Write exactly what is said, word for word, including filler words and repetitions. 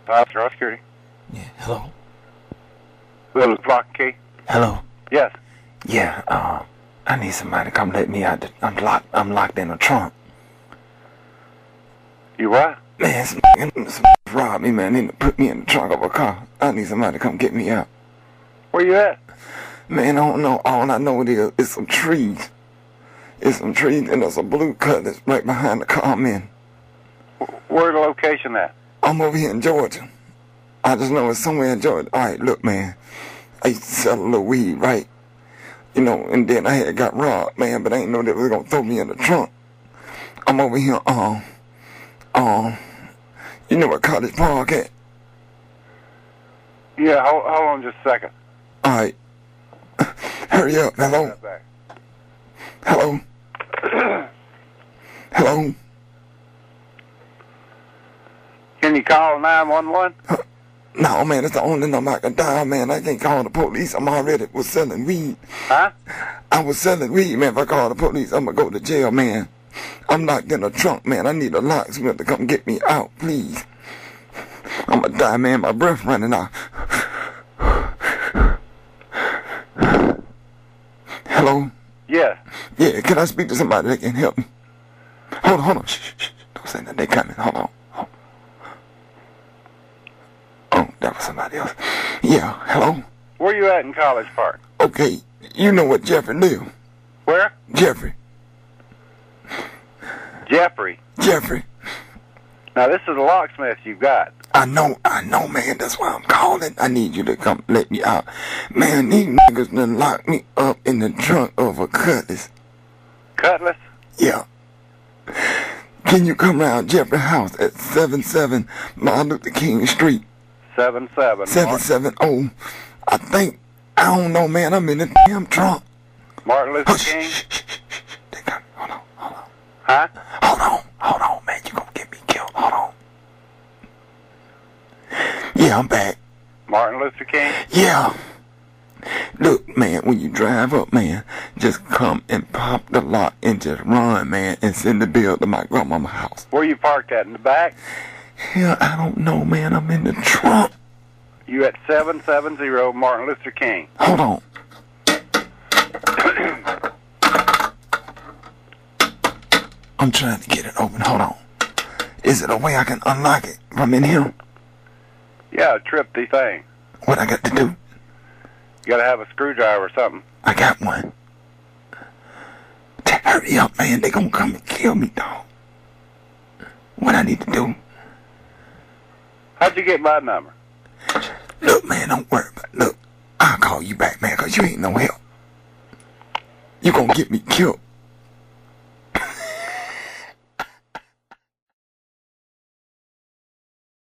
Uh, Ross Security. Yeah, hello? Little block key? Hello? Yes. Yeah, uh, I need somebody to come let me out. The, I'm locked, I'm locked in a trunk. You what? Man, some, some robbed me, man. They need to put me in the trunk of a car. I need somebody to come get me out. Where you at? Man, I don't know. All I know is it's some trees. It's some trees, and there's a blue cut that's right behind the car I'm in. Where's the location at? I'm over here in Georgia. I just know it's somewhere in Georgia. All right, look, man. I used to sell a little weed, right? You know, and then I had got robbed, man, but I didn't know they was going to throw me in the trunk. I'm over here, um, um, you know where College Park at? Yeah, hold, hold on just a second. All right. Hurry up. Hello? Hello? Hello? Can you call nine one one? Uh, no, man, it's the only number I can dial, man. I can't call the police. I'm already was selling weed. Huh? I was selling weed, man. If I call the police, I'm going to go to jail, man. I'm locked in a trunk, man. I need a locksmith to come get me out, please. I'm going to die, man. My breath running out. Hello? Yes. Yeah, can I speak to somebody that can help me? Hold on, hold on. Shh, shh, shh. Don't say that. They coming. Hold on. Hold on. Oh, that was somebody else. Yeah, hello? Where you at in College Park? Okay, you know what Jeffrey live? Where? Jeffrey. Jeffrey. Jeffrey. Now, this is a locksmith you've got. I know, I know, man. That's why I'm calling. I need you to come let me out. Man, these niggas done locked me up in the trunk of a Cutlass. Cutlass? Yeah. Can you come around Jeffrey's house at seven seven Martin Luther King Street? seven seven. seven seven oh. I think, I don't know, man. I'm in the damn trunk. Martin Luther Oh, King? shh, shh, shh, shh. They got me. Hold on, hold on. Huh? Hold on, hold on, man. You gonna get me killed. Hold on. Yeah, I'm back. Martin Luther King? Yeah. Look, man, when you drive up, man, just come and pop the lock and just run, man, and send the bill to my grandmama's house. Where you parked at, in the back? Hell, I don't know, man. I'm in the trunk. You at seven seven zero Martin Luther King. Hold on. I'm trying to get it open. Hold on. Is it a way I can unlock it from in here? Yeah, trip the thing. What I got to do? You gotta have a screwdriver or something. I got one. Hurry up, man. They gonna come and kill me, dog. What I need to do? How'd you get my number? Look, man, don't worry about it. Look, I'll call you back, man, because you ain't no help. You gonna get me killed.